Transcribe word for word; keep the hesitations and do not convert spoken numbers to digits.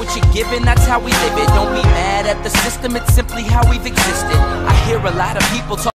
what you're given, that's how we live it. Don't be mad at the system, it's simply how we've existed. I hear a lot of people talk